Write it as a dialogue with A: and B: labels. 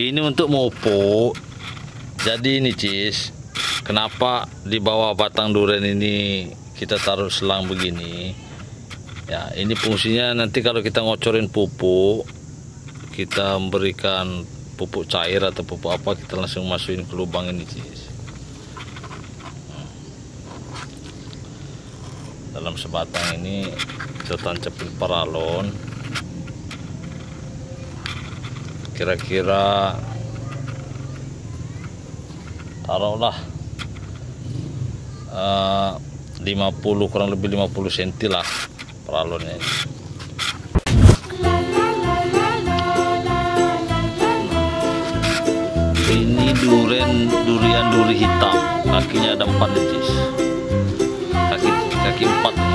A: Ini untuk mupuk. Jadi ini Cis, kenapa di bawah batang durian ini kita taruh selang begini? Ya, ini fungsinya nanti kalau kita ngocorin pupuk, kita memberikan pupuk cair atau pupuk apa, kita langsung masukin ke lubang ini Cis. Dalam sebatang ini kita tancapin paralon. Kira-kira taruhlah 50, kurang lebih 50 cm lah paralonnya ini. Ini durian duri hitam, kakinya ada 4 incis, kaki 4.